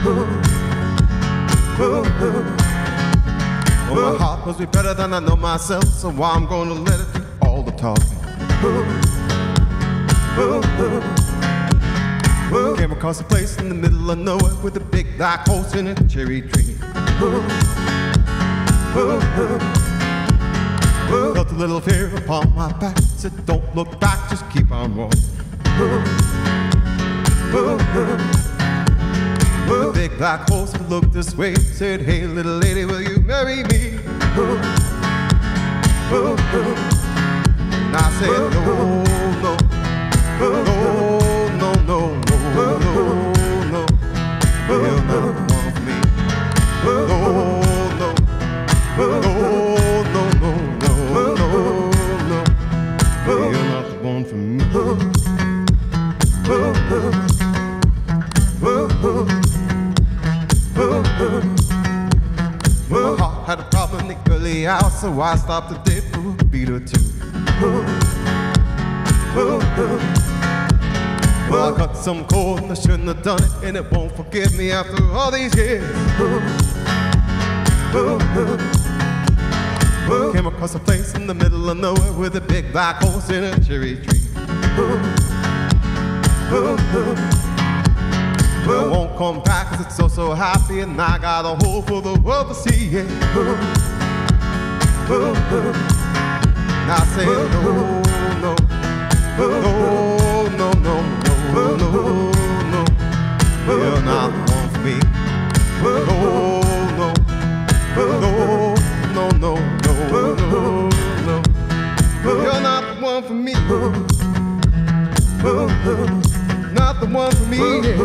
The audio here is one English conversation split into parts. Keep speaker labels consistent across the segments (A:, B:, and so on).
A: Well, my heart must be better than I know myself, so I'm gonna let it do all the talking. Came across a place in the middle of nowhere with a big black horse and a cherry tree. Felt a little fear upon my back, said don't look back, just keep on rolling. The big black horse looked this way, said, hey little lady, will you marry me? And I said, no, no, no, no, no, no, no, you're not the one for me. No, no, no, no, no, no, no, you're not the one for me. My heart had a problem in the early hours, so I stopped the date for a beat or two. Well, I cut some cord and I shouldn't have done it, and it won't forgive me after all these years. Came across a place in the middle of nowhere with a big black horse and a cherry tree. Well, I won't come back 'cause it's so, so happy, and I got a hole for the world to see, yeah. And I said, no, no, no, no, no, no, no, no, you're not the one for me. No, no, no, no, no, no, no, you're not the one for me. Not the one for me, yeah.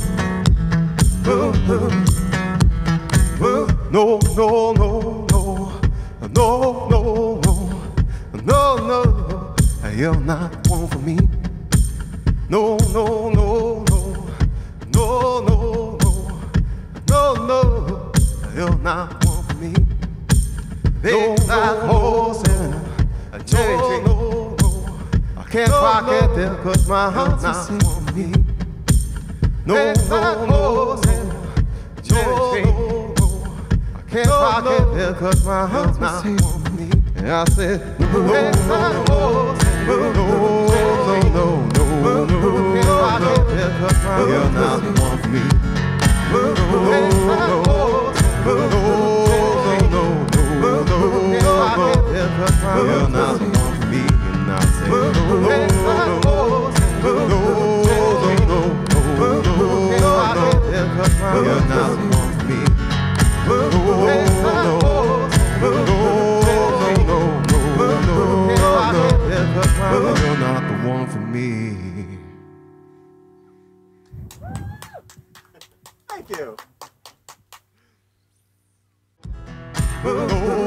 A: No, no, no, no, no, no, no, no, you're not the one for me. No, no, no, no, no, no, no, no, you're not the one for me. Big black horse and a cherry tree. I can't quite get there 'cause my heart's not for me. No, no, no, cherry tree. I can't quite get there 'cause my heart's not for me. And I said, no, no, no, no, no, no, no, no, you're not the one for me. No, no, no, no, no, no, you're not the one for me. And I said, no, no, no, no, no, no, you're not the one for me. No, no, no, no, you're not the one for me. Thank you.